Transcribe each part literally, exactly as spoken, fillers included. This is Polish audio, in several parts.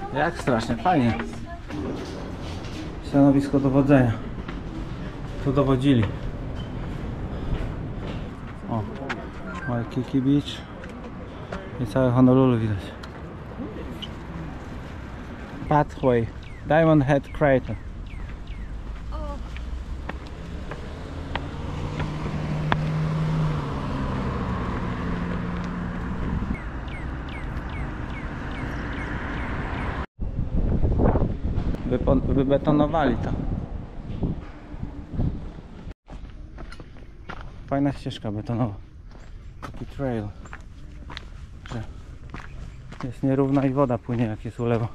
Jak strasznie, fajnie. Stanowisko dowodzenia. Tu dowodzili. O, Waikiki Beach i całe Honolulu widać. Pathway, Diamond Head Crater. Wybetonowali to. Fajna ścieżka betonowa. Taki trail, że jest nierówna i woda płynie jak jest ulewa.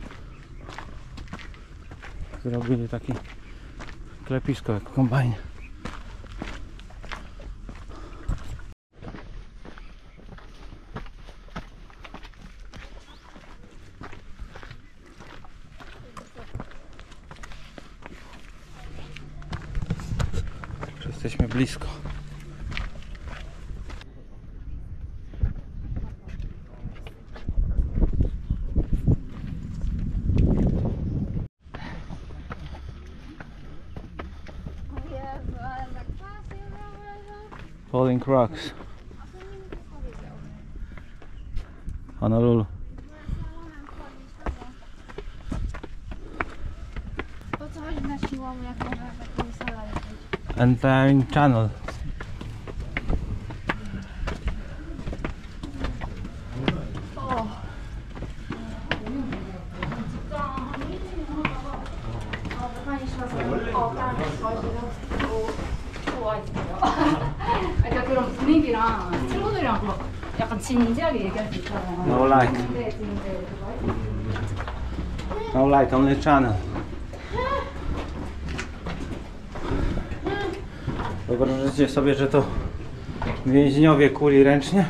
Zrobili taki klepisko jak w kombajnie. Jesteśmy blisko. Falling Rocks, Honolulu. Po co chodzi na siłą, jak można taką salę jeździć? Entering Channel. O! 그러니까 그런 분위기랑 친구들이랑 막 약간 진지하게 얘기할 수 있잖아요. No light. 근데 지금 이제 No light, only channel. Wyobraźcie sobie, że to więźniowie kuli ręcznie.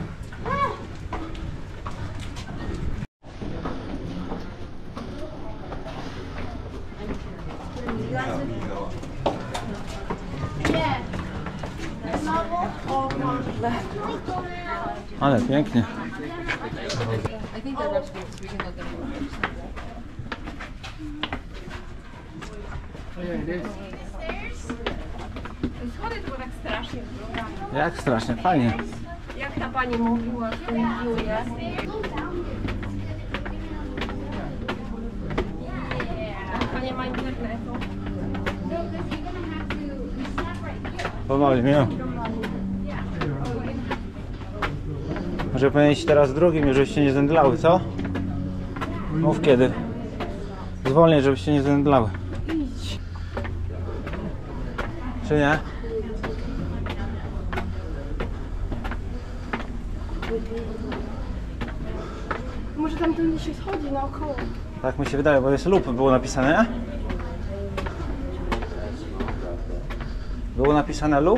Ale pięknie. I think they're much bigger, so we can look at schody tylko tak strasznie wyglądają. Jak strasznie, fajnie. Jak ta pani mówiła, że to view jest. To nie ma internetu. Powoli, miło. Może powinien iść teraz drugim, żebyście nie zemdlały, co? Mów kiedy. Zwolnij, żebyście nie zemdlały. Idź. Czy nie? Może tam to się schodzi naokoło. Tak mi się wydaje, bo jest loop, było napisane, nie? Było napisane loop?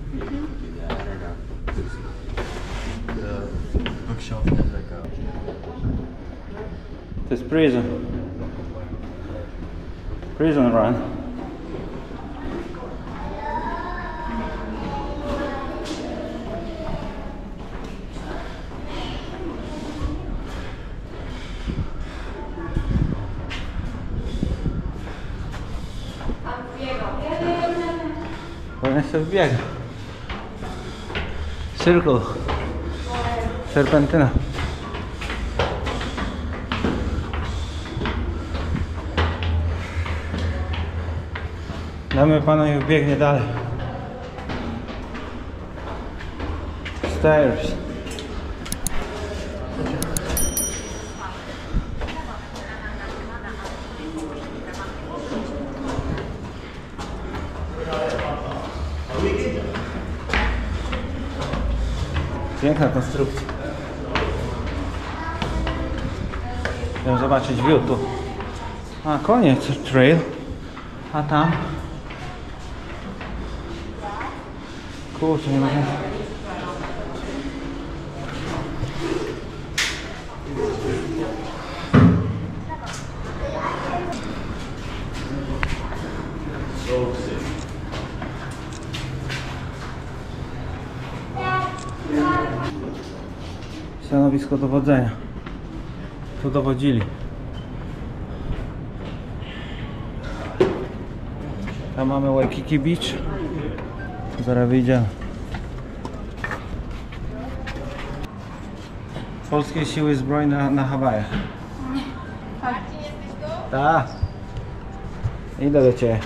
To jest prison. Prison run. Powinien się wbiega. Circle. Serpentyna. Damy panu i biegnie dalej. Stairs. Piękna konstrukcja. Chcę zobaczyć view tu. A koniec trail. A tam. Kurczę, nie ma. Stanowisko dowodzenia. Tu dowodzili. Tam mamy Waikiki Beach. Zaraz wyjdziemy. Polskie siły zbrojne na, na Hawajach. Tak. Idę do Ciebie.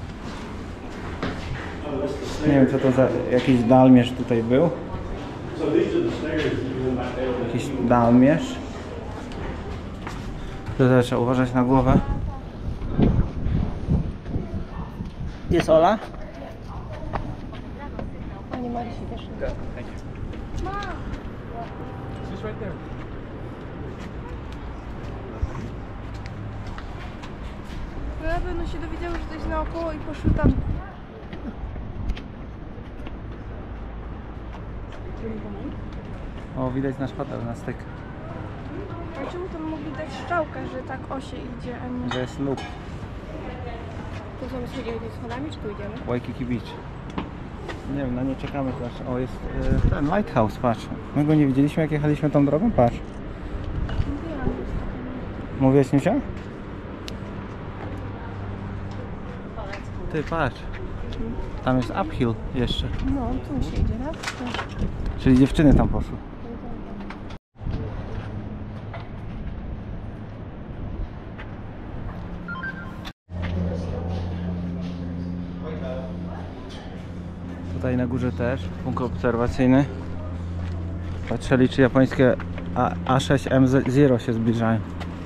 Nie wiem co to za jakiś dalmierz tutaj był. Jakiś dalmierz. Tutaj trzeba uważać na głowę. Jest Ola? Pani Marysi też. No na pewno się dowiedziały, że to jest naokoło i poszły tam. O, widać nasz hotel na styk. A czemu tam mogli dać strzałkę, że tak osie idzie, a nie... To jest loop. To co, my schodzimy tymi schodami, czy tu idziemy? Waikiki Beach. Nie wiem, na nie czekamy też. O, jest e, ten lighthouse, patrz. My go nie widzieliśmy jak jechaliśmy tą drogą, patrz. Mówiłeś, Niusia? Ty, patrz. Tam jest uphill jeszcze. No, tu się idzie, raz, Czyli dziewczyny tam poszły. Tutaj na górze też punkt obserwacyjny. Patrzyli czy japońskie A sześć M zero się zbliżają.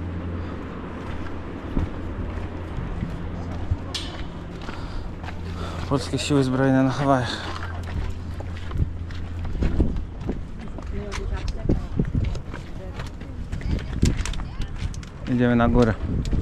Polskie siły zbrojne na Hawajach. Idziemy na górę.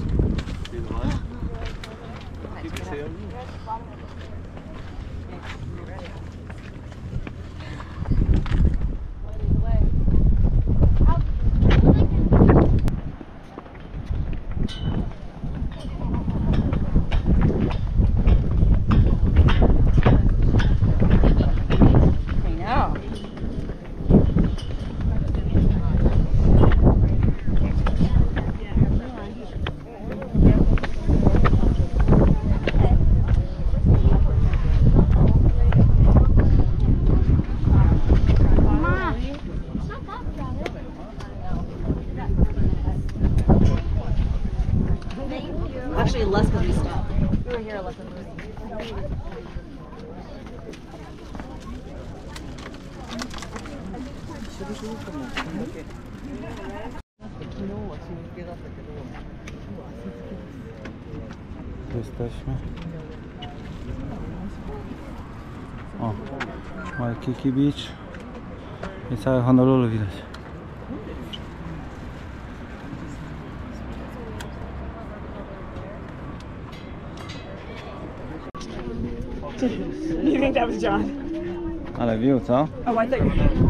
Actually, less because we stopped. We were here less than we Tu jesteśmy. O, Waikiki Beach i całe Honolulu widać. You think that was John? Ale view, co? Oh, I think.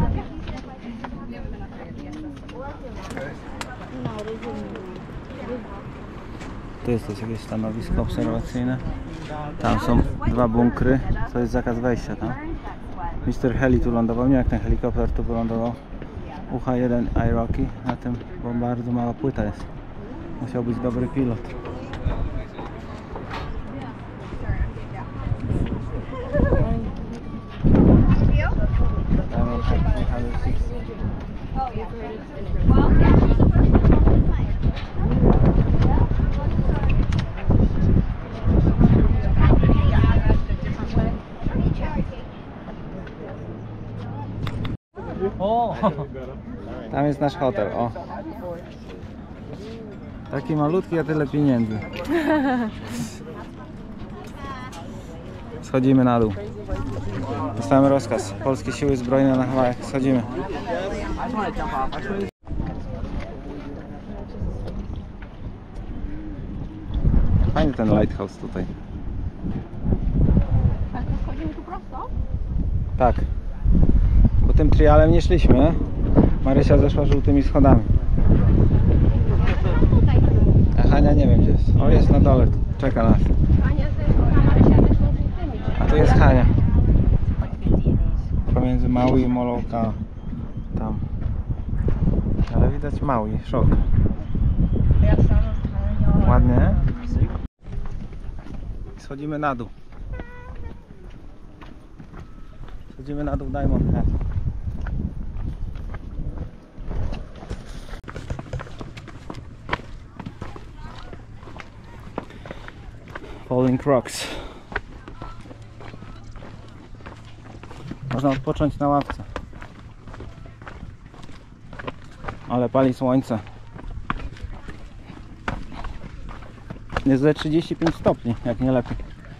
Tu jest też jakieś stanowisko obserwacyjne. Tam są dwa bunkry. To jest zakaz wejścia tam. mister Heli tu lądował. Nie wiem jak ten helikopter tu wylądował. U H jeden Airocki na tym, bo bardzo mała płyta jest. Musiał być dobry pilot. O! Tam jest nasz hotel, o. Taki malutki, a tyle pieniędzy. Schodzimy na dół. Dostałem rozkaz. Polskie siły zbrojne na Hawajach. Schodzimy. Fajny ten lighthouse tutaj. Tak, schodzimy tu prosto? Tak. Po tym trialem nie szliśmy. Marysia zeszła żółtymi schodami. A Hania nie wiem gdzie jest. O, jest na dole. Czeka nas. A tu jest Hania. Pomiędzy Maui i Moloka. Tam. Ale widać Maui. Szok. Ładnie. Schodzimy na dół. Chodzimy na dół Diamond Head. Falling Rocks. Można odpocząć na ławce. Ale pali słońce. Jest ze trzydzieści pięć stopni, jak nie lepiej.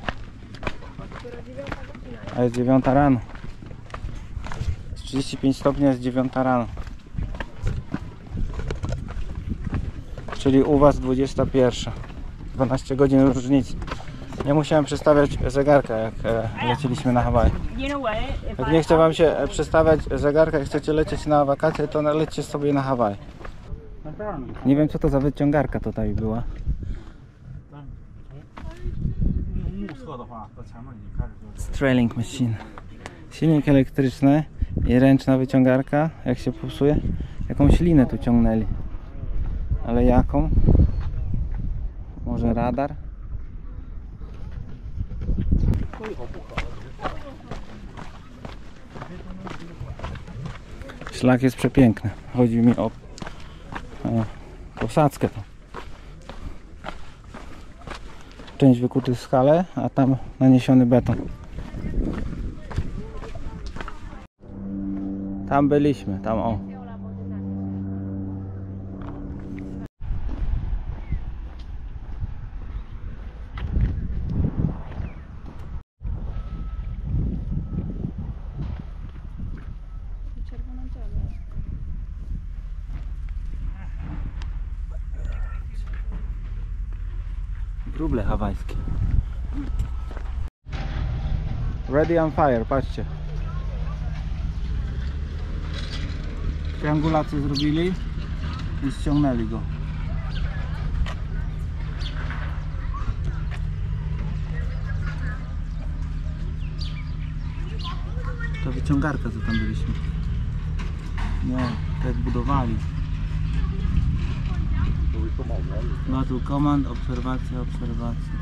A jest dziewiąta rano. trzydzieści pięć stopni, jest dziewiąta rano. Czyli u was dwudziesta pierwsza. dwanaście godzin różnicy. Nie musiałem przestawiać zegarka, jak e, leciliśmy na Hawaje. Jak nie chce wam się e, przestawiać zegarka, jak chcecie lecieć na wakacje, to lećcie sobie na Hawaje. Nie wiem, co to za wyciągarka tutaj była. Strailing machine. Silnik elektryczny i ręczna wyciągarka. Jak się popsuje, jakąś linę tu ciągnęli. Ale jaką? Może radar? Szlak jest przepiękny. Chodzi mi o e, posadzkę. To. Część wykuty w skale, a tam naniesiony beton. Tam byliśmy, tam o. Wróble hawajskie. Ready on fire, patrzcie. Triangulację zrobili i ściągnęli go. Ta wyciągarka, co tam byliśmy. Nie, tak budowali. Battle Command, obserwacja, obserwacja.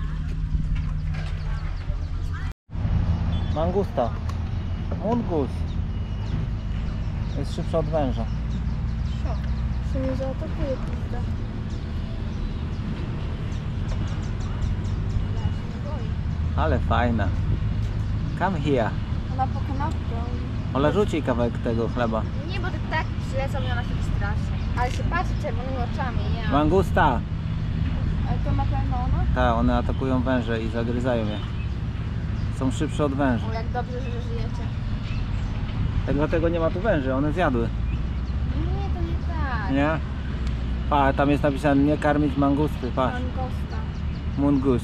Mangusta. Mungus. Jest szybsza od węża. Szok. Się nie zaatakuje pizda. Ale fajna. Come here. Ona po kanapkę. Ola, rzuci kawałek tego chleba. Nie, bo to tak przylecą i ona się wystraszy. Ale się patrzy czerwonymi oczami, nie? Mangusta. Ale to na pewno ona? Tak, one atakują węże i zagryzają je. Są szybsze od węży. O, jak dobrze, że żyjecie. Tak dlatego nie ma tu węży, one zjadły. Nie, to nie tak. Nie? Pa, tam jest napisane nie karmić mangusty, patrz. Mangosta. Mungus.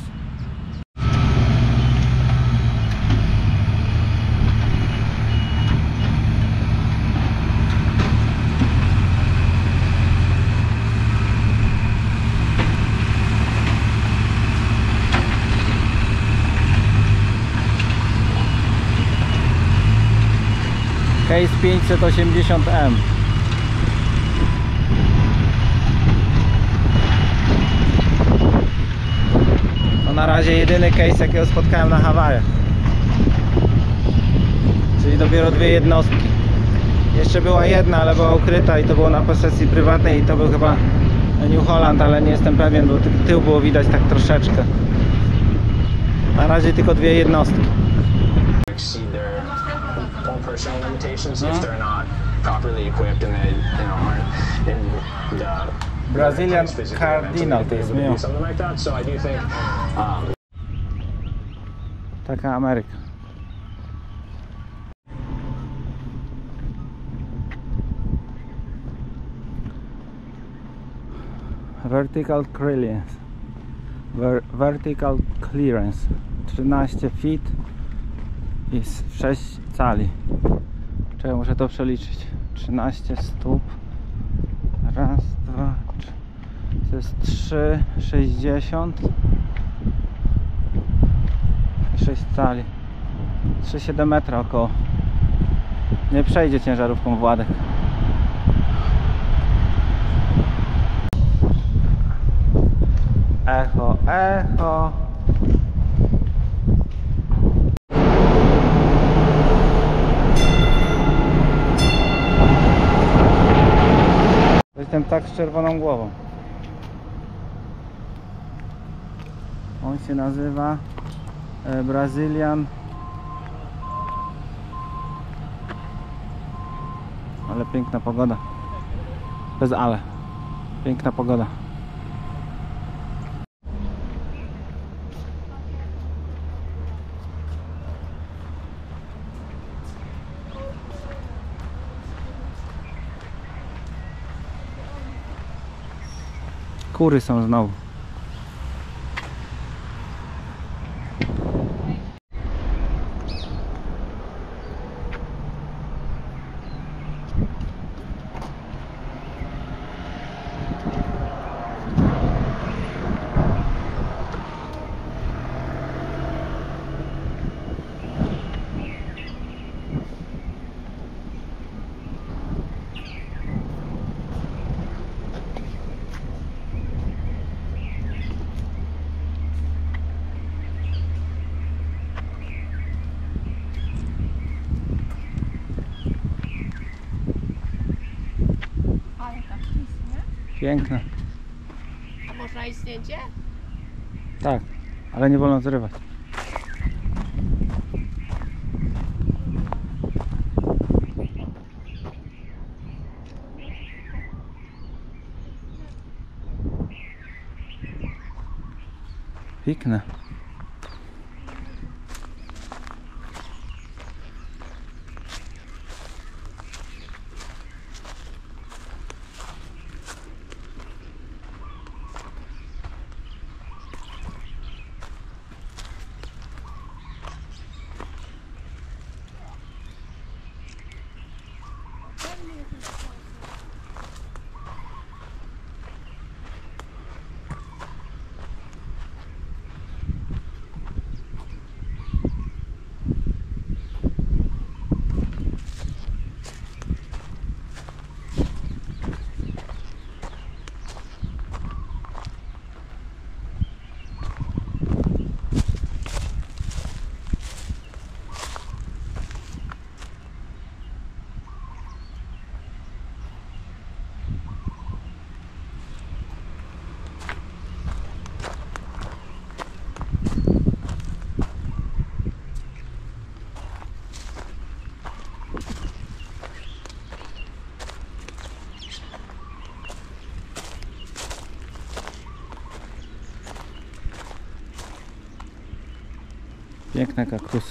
Case pięćset osiemdziesiąt M. To na razie jedyny case, jakiego spotkałem na Hawajach. Czyli dopiero dwie jednostki. Jeszcze była jedna, ale była ukryta i to było na posesji prywatnej i to był chyba New Holland, ale nie jestem pewien, bo tył było widać tak troszeczkę. Na razie tylko dwie jednostki. Exceed their own personal limitations if they're not properly equipped and they, you know, aren't in the Brazilian physical Cardinal to mentally jest able to miło. do something like that. So I do think um, Taka Ameryka. Vertical clearance. Ver vertical clearance. trzynaście feet i sześć cali. Czekaj, muszę to przeliczyć. trzynaście stóp. Raz, dwa, trzy. To jest trzy sześćdziesiąt. sześć cali. trzy przecinek siedem metra około. Nie przejdzie ciężarówką Władek. Echo, echo. ten ptak z czerwoną głową. On się nazywa e, Brazilian. Ale piękna pogoda. Bez ale. Piękna pogoda. Kury są znowu. Piękne. A można iść zdjęcie? Tak, ale nie wolno zrywać. Piękne. Piękne kaktusy.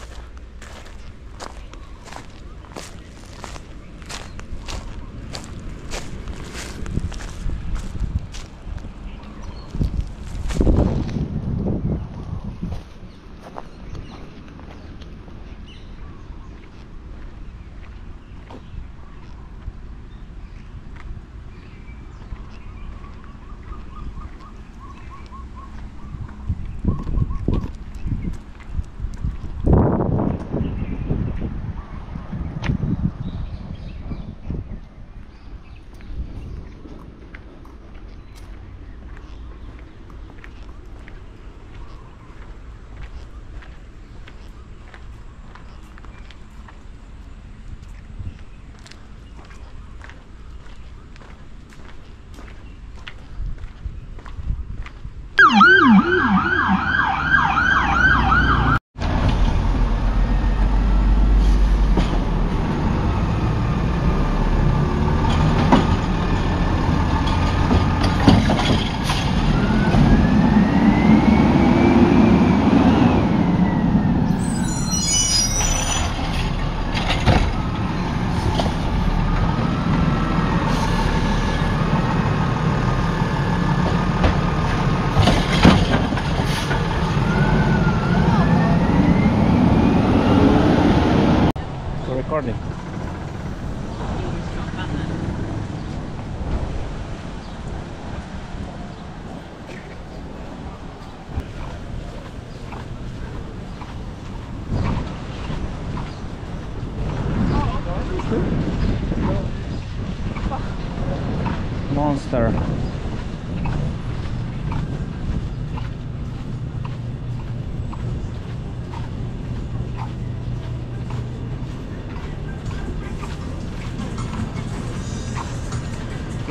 Recording. Monster.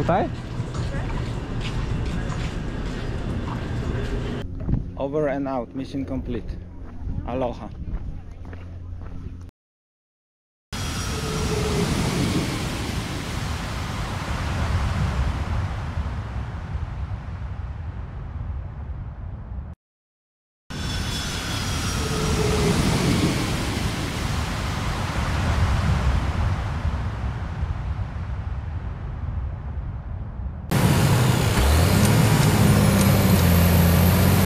Tutaj? Over and out. Mission complete. Aloha.